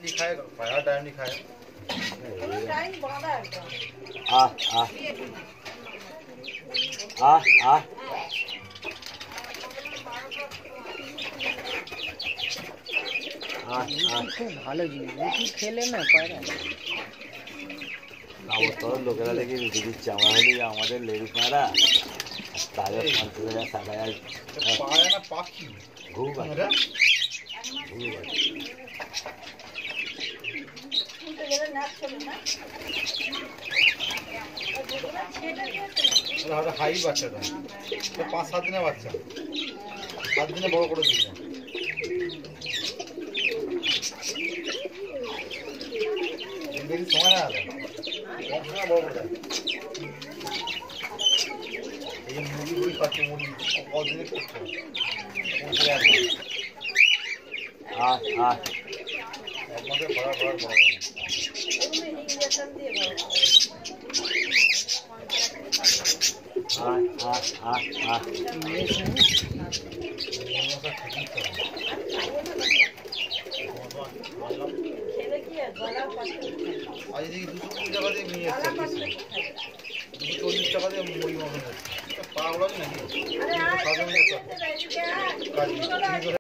কি খায় খাওয়ার টাইম নি খায় টাইম বাঁধা একটা আহ আহ আহ আহ খুব ভালো জিনিস রুটি খেলে না পায়রা তোর লোকেরা দেখি রুটি দিচ্ছে আমরা হলি আমাদের লেডিস মারা তাদের 50,000 60,000 পায় না পাখি ঘুম এটা হাই বাচ্চাটা 5-7 দিনের বাচ্চা 7 দিনে বড় করে দিয়েছে বেশি সময় না আগে কম সময় বড় করে এই মুরগি খাচ্ছে মুরগি কদিনে করছে আহ আহ এক মাসে ভরা বড় আহ আহ আহ আহ আজ দেখি 220 টাকা দিয়ে নিয়ে এসছে 240 টাকা দিয়ে মুড়ি মাংস নিয়ে এসছে পাগল নাকি